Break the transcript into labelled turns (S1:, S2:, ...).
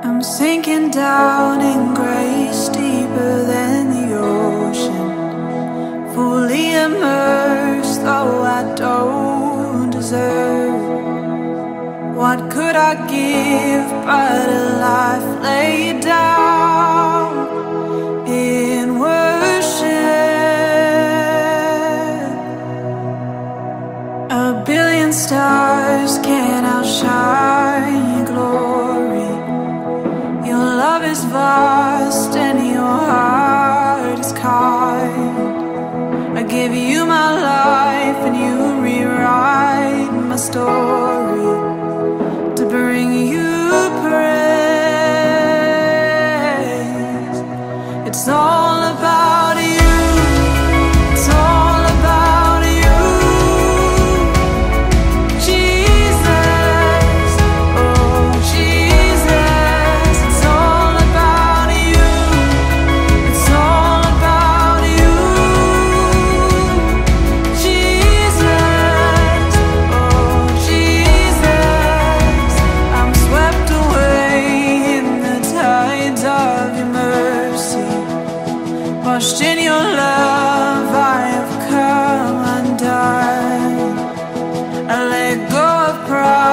S1: I'm sinking down in grace deeper than the ocean, fully immersed though I don't deserve. What could I give but a life laid down in worship? A billion stars can't outshine your glory. Your love is vast and your heart is kind. I give you my life and you rewrite my story to bring you praise. It's all about you. It's all about you, Jesus. Oh, Jesus. It's all about you. It's all about you, Jesus. Oh, Jesus. I'm swept away in the tides of your mercy. Washed in your love, I have come undone. I let go of pride.